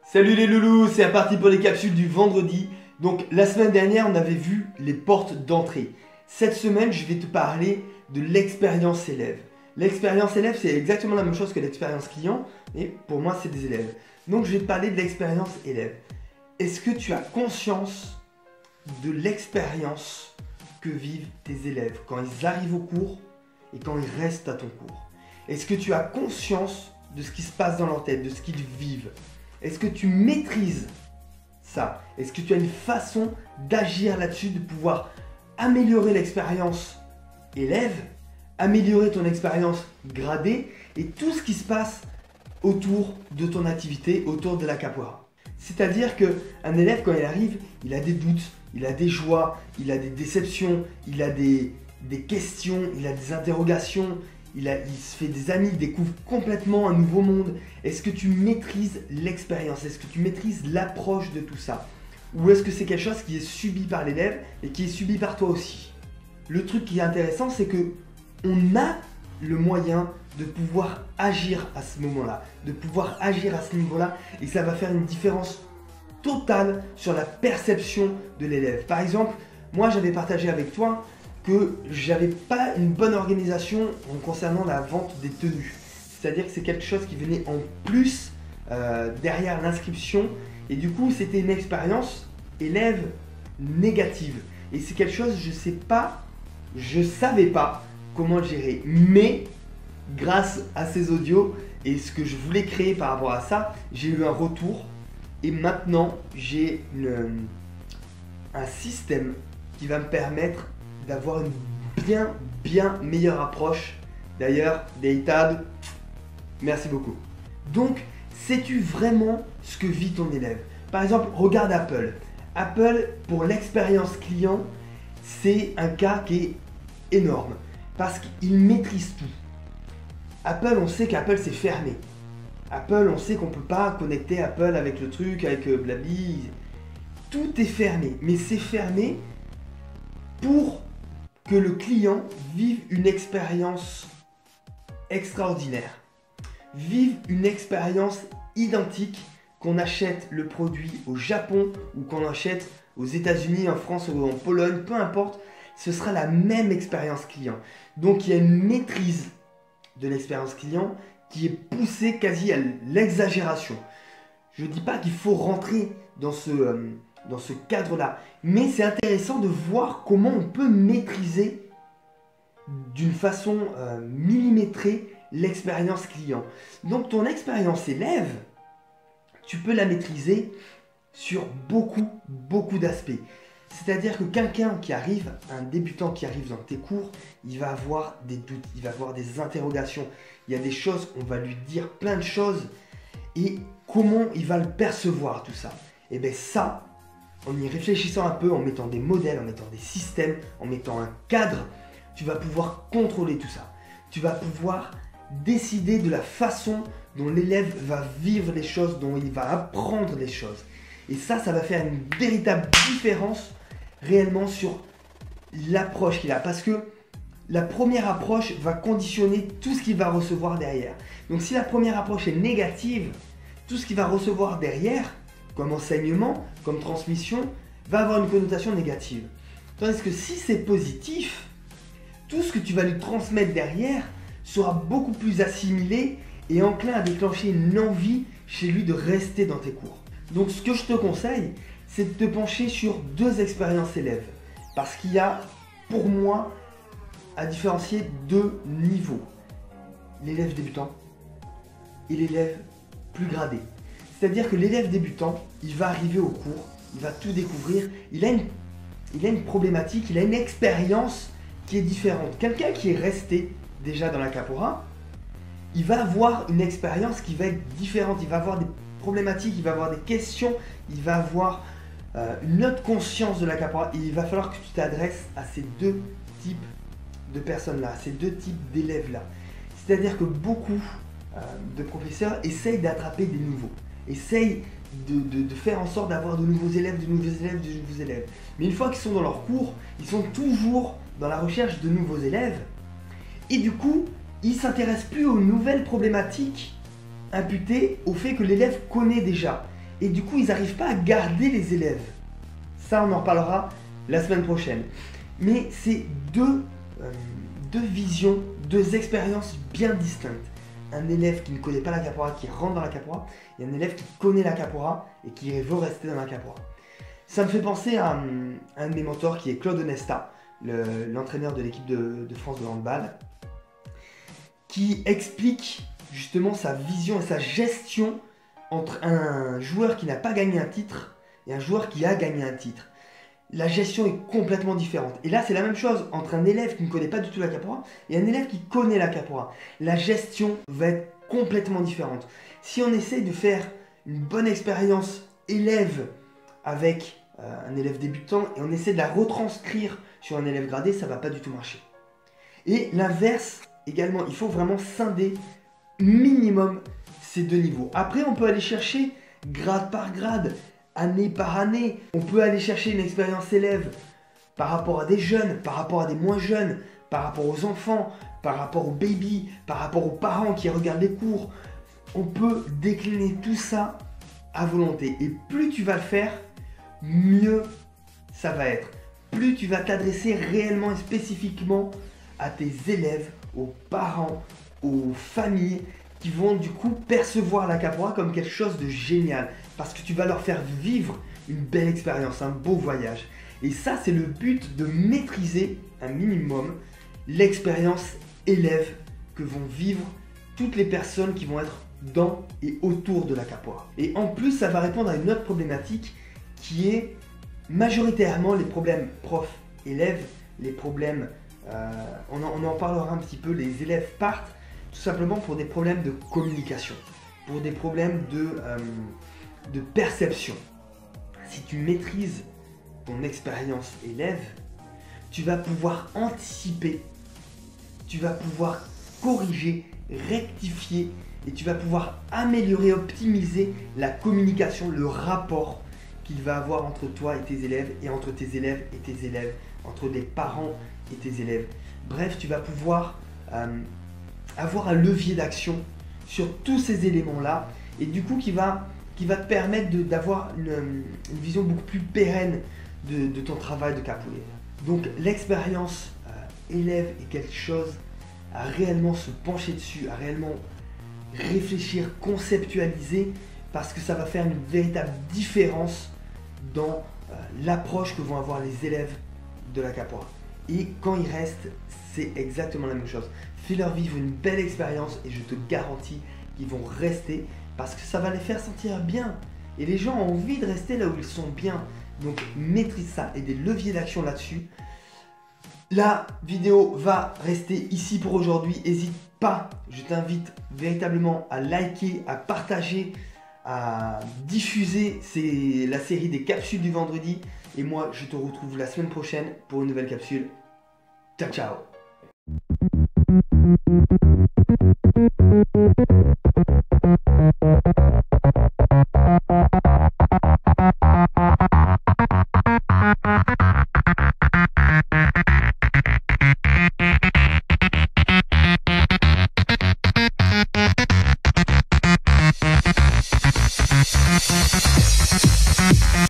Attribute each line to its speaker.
Speaker 1: Salut les loulous, c'est parti pour les capsules du vendredi. Donc la semaine dernière, on avait vu les portes d'entrée. Cette semaine, je vais te parler de l'expérience élève. L'expérience élève, c'est exactement la même chose que l'expérience client, et pour moi, c'est des élèves. Donc je vais te parler de l'expérience élève. Est-ce que tu as conscience de l'expérience que vivent tes élèves quand ils arrivent au cours et quand ils restent à ton cours? Est-ce que tu as conscience de ce qui se passe dans leur tête, de ce qu'ils vivent? Est-ce que tu maîtrises ça? Est-ce que tu as une façon d'agir là-dessus, de pouvoir améliorer l'expérience élève, améliorer ton expérience gradée et tout ce qui se passe autour de ton activité, autour de la capoeira? C'est-à-dire qu'un élève, quand il arrive, il a des doutes, il a des joies, il a des déceptions, il a des questions, il a des interrogations, il se fait des amis, il découvre complètement un nouveau monde. Est-ce que tu maîtrises l'expérience? Est-ce que tu maîtrises l'approche de tout ça? Ou est-ce que c'est quelque chose qui est subi par l'élève et qui est subi par toi aussi? Le truc qui est intéressant, c'est que on a le moyen de pouvoir agir à ce moment-là, de pouvoir agir à ce niveau-là, et ça va faire une différence totale sur la perception de l'élève. Par exemple, moi j'avais partagé avec toi que j'avais pas une bonne organisation en concernant la vente des tenues. C'est-à-dire que c'est quelque chose qui venait en plus derrière l'inscription, et du coup c'était une expérience élève négative. Et c'est quelque chose, je savais pas comment le gérer. Mais grâce à ces audios et ce que je voulais créer par rapport à ça, j'ai eu un retour, et maintenant j'ai un système qui va me permettre d'avoir une bien meilleure approche. D'ailleurs, Daytad, merci beaucoup. Donc, sais-tu vraiment ce que vit ton élève? Par exemple, regarde Apple. Apple, pour l'expérience client, c'est un cas qui est énorme parce qu'il maîtrise tout. Apple, on sait qu'Apple c'est fermé. Apple, on sait qu'on ne peut pas connecter Apple avec le truc, avec Blabli. Tout est fermé, mais c'est fermé pour que le client vive une expérience extraordinaire, vive une expérience identique, qu'on achète le produit au Japon ou qu'on achète aux États-Unis, en France ou en Pologne, peu importe, ce sera la même expérience client. Donc il y a une maîtrise de l'expérience client qui est poussée quasi à l'exagération. Je ne dis pas qu'il faut rentrer dans ce cadre-là, mais c'est intéressant de voir comment on peut maîtriser d'une façon millimétrée l'expérience client. Donc ton expérience élève, tu peux la maîtriser sur beaucoup d'aspects. C'est-à-dire que quelqu'un qui arrive, un débutant qui arrive dans tes cours, il va avoir des doutes, il va avoir des interrogations. Il y a des choses, on va lui dire plein de choses, et comment il va le percevoir tout ça? Et bien ça, en y réfléchissant un peu, en mettant des modèles, en mettant des systèmes, en mettant un cadre, tu vas pouvoir contrôler tout ça. Tu vas pouvoir décider de la façon dont l'élève va vivre les choses, dont il va apprendre les choses. Et ça va faire une véritable différence réellement sur l'approche qu'il a. Parce que la première approche va conditionner tout ce qu'il va recevoir derrière. Donc si la première approche est négative, tout ce qu'il va recevoir derrière, comme enseignement, comme transmission, va avoir une connotation négative. Tandis que si c'est positif, tout ce que tu vas lui transmettre derrière sera beaucoup plus assimilé et enclin à déclencher une envie chez lui de rester dans tes cours. Donc ce que je te conseille, c'est de te pencher sur deux expériences élèves. Parce qu'il y a, pour moi, à différencier deux niveaux. L'élève débutant et l'élève plus gradé. C'est-à-dire que l'élève débutant, il va arriver au cours, il va tout découvrir, il a une problématique, il a une expérience qui est différente. Quelqu'un qui est resté déjà dans la capoeira, il va avoir une expérience qui va être différente, il va avoir des problématiques, il va avoir des questions, il va avoir une autre conscience de la capoeira, et il va falloir que tu t'adresses à ces deux types de personnes-là, ces deux types d'élèves-là. C'est-à-dire que beaucoup de professeurs essayent d'attraper des nouveaux, essayent de faire en sorte d'avoir de nouveaux élèves. Mais une fois qu'ils sont dans leur cours, ils sont toujours dans la recherche de nouveaux élèves, et du coup, ils ne s'intéressent plus aux nouvelles problématiques imputées au fait que l'élève connaît déjà. et du coup ils n'arrivent pas à garder les élèves. Ça on en reparlera la semaine prochaine. Mais c'est deux visions, deux expériences bien distinctes. Un élève qui ne connaît pas la capoeira, qui rentre dans la capoeira, et un élève qui connaît la capoeira et qui veut rester dans la capoeira. Ça me fait penser à un de mes mentors qui est Claude Onesta, l'entraîneur de l'équipe de France de handball, qui explique justement sa vision et sa gestion entre un joueur qui n'a pas gagné un titre et un joueur qui a gagné un titre. La gestion est complètement différente. Et là, c'est la même chose entre un élève qui ne connaît pas du tout la capoeira et un élève qui connaît la capoeira. La gestion va être complètement différente. Si on essaye de faire une bonne expérience élève avec un élève débutant et on essaie de la retranscrire sur un élève gradé, ça ne va pas du tout marcher. Et l'inverse également, il faut vraiment scinder minimum ces deux niveaux. Après, on peut aller chercher grade par grade, année par année. On peut aller chercher une expérience élève par rapport à des jeunes, par rapport à des moins jeunes, par rapport aux enfants, par rapport aux babies, par rapport aux parents qui regardent les cours. On peut décliner tout ça à volonté. Et plus tu vas le faire, mieux ça va être. Plus tu vas t'adresser réellement et spécifiquement à tes élèves, aux parents, aux familles qui vont du coup percevoir la capoeira comme quelque chose de génial parce que tu vas leur faire vivre une belle expérience, un beau voyage. Et ça, c'est le but de maîtriser un minimum l'expérience élève que vont vivre toutes les personnes qui vont être dans et autour de la capoeira. Et en plus, ça va répondre à une autre problématique qui est majoritairement les problèmes prof-élève, les problèmes, on en parlera un petit peu, les élèves partent tout simplement pour des problèmes de communication, pour des problèmes de perception. Si tu maîtrises ton expérience élève, tu vas pouvoir anticiper, tu vas pouvoir corriger, rectifier et tu vas pouvoir améliorer, optimiser la communication, le rapport qu'il va avoir entre toi et tes élèves et entre tes élèves et tes élèves, entre des parents et tes élèves. Bref, tu vas pouvoir avoir un levier d'action sur tous ces éléments-là et du coup qui va te permettre d'avoir une vision beaucoup plus pérenne de ton travail de capoeira. Donc l'expérience élève est quelque chose à réellement se pencher dessus, à réellement réfléchir, conceptualiser parce que ça va faire une véritable différence dans l'approche que vont avoir les élèves de la capoeira. Et quand ils restent, c'est exactement la même chose. Fais-leur vivre une belle expérience et je te garantis qu'ils vont rester parce que ça va les faire sentir bien. Et les gens ont envie de rester là où ils sont bien. Donc maîtrise ça et des leviers d'action là-dessus. La vidéo va rester ici pour aujourd'hui. N'hésite pas, je t'invite véritablement à liker, à partager, à diffuser. C'est la série des capsules du vendredi. Et moi, je te retrouve la semaine prochaine pour une nouvelle capsule. Ciao, ciao!